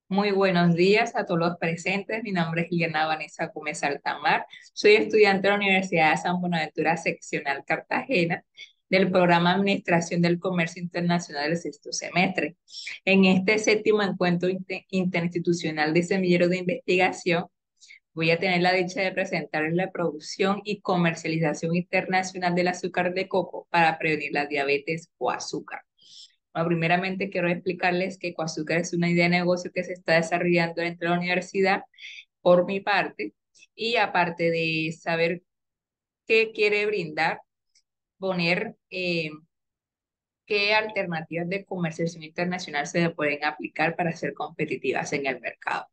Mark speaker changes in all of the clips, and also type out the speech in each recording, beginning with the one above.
Speaker 1: Muy buenos días a todos los presentes. Mi nombre es Liliana Vanessa Gómez Altamar. Soy estudiante de la Universidad de San Buenaventura, seccional Cartagena, del programa Administración del Comercio Internacional del sexto semestre. En este séptimo encuentro interinstitucional de semilleros de investigación, voy a tener la dicha de presentarles la producción y comercialización internacional del azúcar de coco para prevenir la diabetes o azúcar. Bueno, primeramente quiero explicarles que Coazúcar es una idea de negocio que se está desarrollando dentro de la universidad por mi parte y aparte de saber qué quiere brindar, poner qué alternativas de comercialización internacional se le pueden aplicar para ser competitivas en el mercado.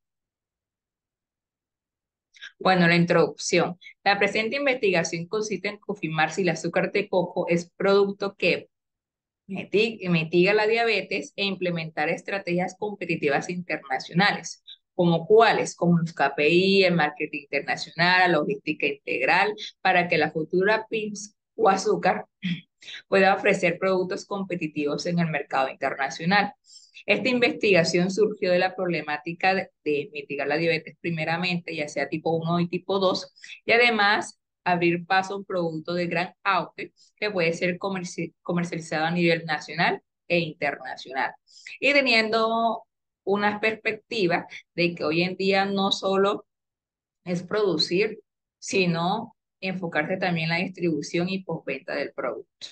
Speaker 1: Bueno, la introducción. La presente investigación consiste en confirmar si el azúcar de coco es producto que mitiga la diabetes e implementar estrategias competitivas internacionales, como cuáles, como los KPI, el marketing internacional, la logística integral, para que la futura PIMS o azúcar pueda ofrecer productos competitivos en el mercado internacional. Esta investigación surgió de la problemática de mitigar la diabetes primeramente, ya sea tipo 1 y tipo 2, y además abrir paso a un producto de gran auge que puede ser comercializado a nivel nacional e internacional. Y teniendo una perspectiva de que hoy en día no solo es producir, sino enfocarse también en la distribución y postventa del producto.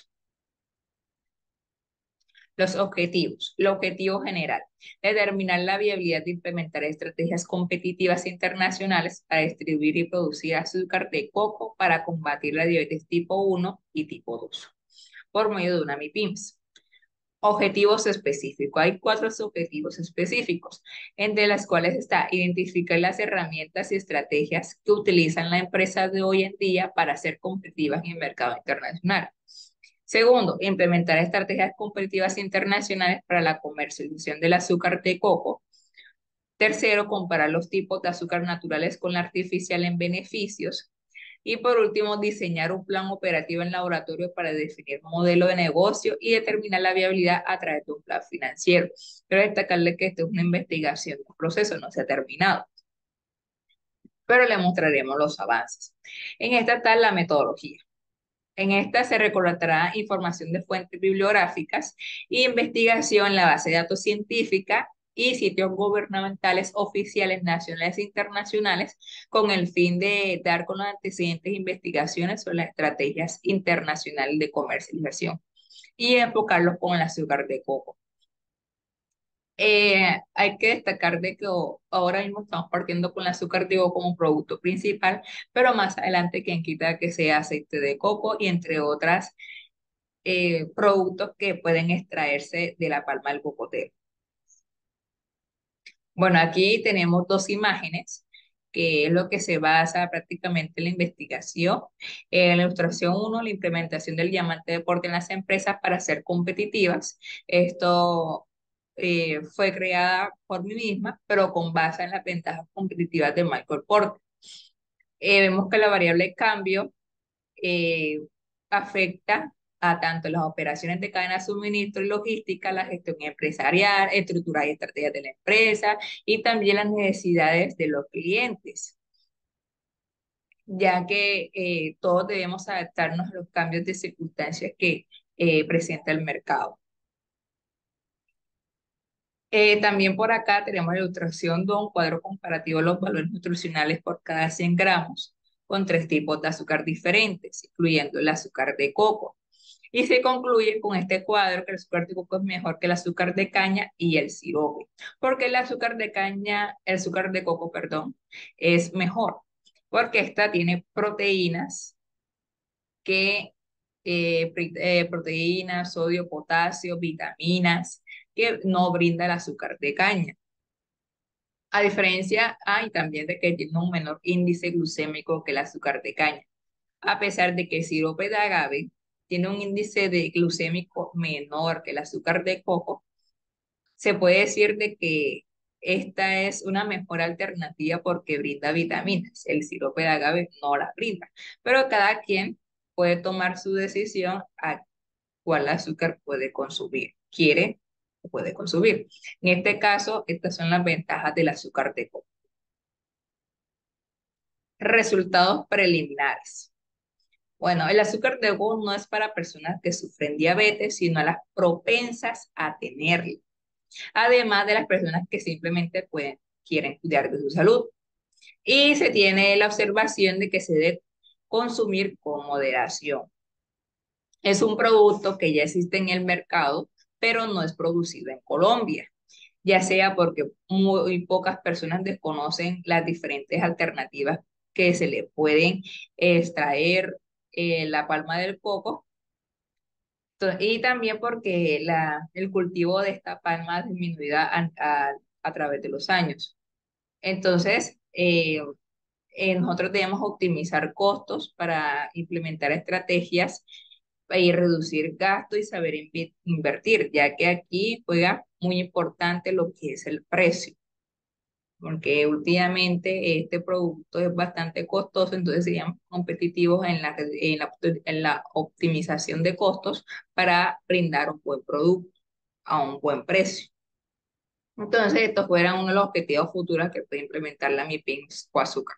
Speaker 1: Los objetivos. El objetivo general. Determinar la viabilidad de implementar estrategias competitivas internacionales para distribuir y producir azúcar de coco para combatir la diabetes tipo 1 y tipo 2 por medio de una MIPIMS. Objetivos específicos. Hay cuatro objetivos específicos, entre las cuales está identificar las herramientas y estrategias que utilizan las empresas de hoy en día para ser competitivas en el mercado internacional. Segundo, implementar estrategias competitivas internacionales para la comercialización del azúcar de coco. Tercero, comparar los tipos de azúcar naturales con la artificial en beneficios. Y por último, diseñar un plan operativo en laboratorio para definir modelo de negocio y determinar la viabilidad a través de un plan financiero. Quiero destacarle que esto es una investigación, un proceso no se ha terminado, pero le mostraremos los avances. En esta está la metodología. En esta se recolectará información de fuentes bibliográficas e investigación en la base de datos científica y sitios gubernamentales oficiales nacionales e internacionales con el fin de dar con los antecedentes de investigaciones sobre las estrategias internacionales de comercialización y enfocarlos con el azúcar de coco. Hay que destacar de que ahora mismo estamos partiendo con el azúcar de coco como producto principal, pero más adelante quien quita que sea aceite de coco y entre otras productos que pueden extraerse de la palma del cocotero. Bueno, aquí tenemos dos imágenes, que es lo que se basa prácticamente en la investigación. En la ilustración uno, la implementación del diamante de deporte en las empresas para ser competitivas. Esto fue creada por mí misma, pero con base en las ventajas competitivas de Michael Porter. Vemos que la variable cambio eh, afecta a tanto las operaciones de cadena de suministro y logística, la gestión empresarial, estructura y estrategias de la empresa y también las necesidades de los clientes, ya que todos debemos adaptarnos a los cambios de circunstancias que presenta el mercado. También por acá tenemos la ilustración de un cuadro comparativo de los valores nutricionales por cada 100 gramos con tres tipos de azúcar diferentes, incluyendo el azúcar de coco. Y se concluye con este cuadro que el azúcar de coco es mejor que el azúcar de caña y el sirope, porque el azúcar de caña, el azúcar de coco, perdón, es mejor, porque esta tiene proteínas que proteínas, sodio, potasio, vitaminas que no brinda el azúcar de caña. A diferencia, hay también de que tiene un menor índice glucémico que el azúcar de caña, a pesar de que el sirope de agave tiene un índice de glucémico menor que el azúcar de coco. Se puede decir de que esta es una mejor alternativa porque brinda vitaminas. El sirope de agave no las brinda, pero cada quien puede tomar su decisión a cuál azúcar puede consumir. ¿Quiere? puede consumir. En este caso, estas son las ventajas del azúcar de coco. Resultados preliminares. Bueno, el azúcar de coco no es para personas que sufren diabetes, sino a las propensas a tenerlo. Además de las personas que simplemente quieren cuidar de su salud. Y se tiene la observación de que se debe consumir con moderación. Es un producto que ya existe en el mercado, pero no es producido en Colombia, ya sea porque muy pocas personas desconocen las diferentes alternativas que se le pueden extraer la palma del coco, y también porque el cultivo de esta palma ha disminuido a través de los años. Entonces, nosotros debemos optimizar costos para implementar estrategias y reducir gastos y saber invertir, ya que aquí juega muy importante lo que es el precio, porque últimamente este producto es bastante costoso, entonces seríamos competitivos en la optimización de costos para brindar un buen producto a un buen precio. Entonces, estos fueran uno de los objetivos futuros que puede implementar la MIPIMS Coazúcar.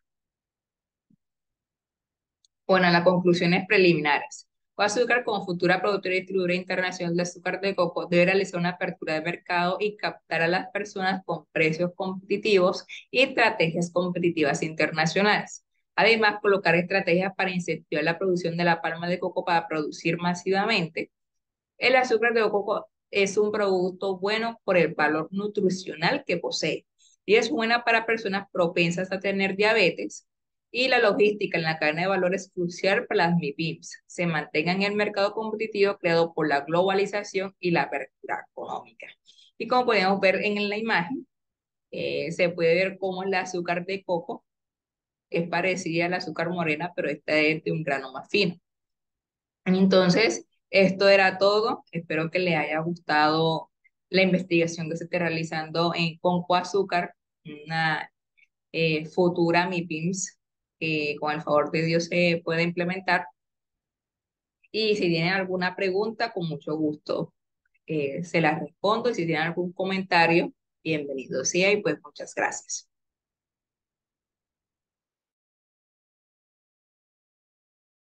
Speaker 1: Bueno, las conclusiones preliminares. Coazúcar, como futura productora y distribuidora internacional de azúcar de coco, debe realizar una apertura de mercado y captar a las personas con precios competitivos y estrategias competitivas internacionales. Además, colocar estrategias para incentivar la producción de la palma de coco para producir masivamente. El azúcar de coco es un producto bueno por el valor nutricional que posee y es buena para personas propensas a tener diabetes, y la logística en la cadena de valor es crucial para las MIPIMS se mantengan en el mercado competitivo creado por la globalización y la apertura económica. Y como podemos ver en la imagen, se puede ver cómo el azúcar de coco es parecida al azúcar morena, pero esta es de un grano más fino. Entonces, esto era todo. Espero que les haya gustado la investigación que se está realizando con Coazúcar, una futura MIPIMS que con el favor de Dios se pueda implementar. Y si tienen alguna pregunta, con mucho gusto se las respondo. Y si tienen algún comentario, bienvenido sea y pues muchas gracias.